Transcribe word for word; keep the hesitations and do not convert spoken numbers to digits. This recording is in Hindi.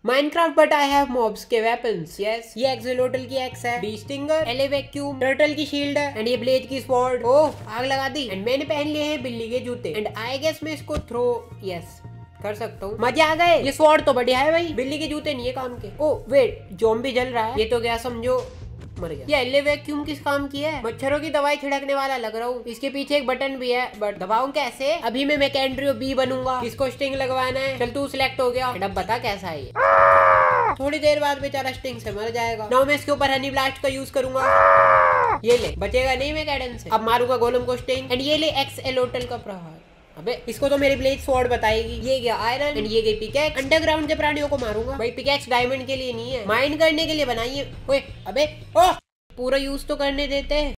Minecraft but I have mobs के वेपन्स। यस, ये एक्सेलोटल की एक्स है, bee stinger, allay vacuum, turtle की शील्ड है एंड ये ब्लेड की स्वॉर्ड। ओह आग लगा दी। एंड मैंने पहन लिए हैं बिल्ली के जूते एंड आई गेस मैं इसको थ्रो यस कर सकता हूँ। मजे आ गए। ये स्वॉर्ड तो बढ़िया है भाई, बिल्ली के जूते नहीं है काम के। ओ वेट, ज़ॉम्बी जल रहा है। ये तो क्या समझो मर गया। ये एले वैक्यूम किस काम की है? मच्छरों की दवाई छिड़कने वाला लग रहा हूँ। इसके पीछे एक बटन भी है बट दबाऊं कैसे? अभी मैं मैकेंड्रियो बी बनूंगा। किसको स्टिंग लगवाना है? चल तू सिलेक्ट हो गया। अब बता कैसा है ये? थोड़ी देर बाद बेचारा स्टिंग से मर जाएगा। नाउ मैं इसके ऊपर हनी ब्लास्ट का यूज करूंगा। ये ले, बचेगा नहीं मैं कैडेंस से। अब मारूंगा गोलम को स्टिंग एंड ये ले एक्स एलोटल का प्रहार। अबे इसको तो मेरी ब्लेड स्वॉर्ड बताएगी। ये गया आयरन एंड ये गई पिकैक्स। अंडरग्राउंड के प्राणियों को मारूंगा भाई। पिकैक्स डायमंड के लिए नहीं है, माइन करने के लिए बनाई है। ओए अबे ओह पूरा यूज तो करने देते हैं।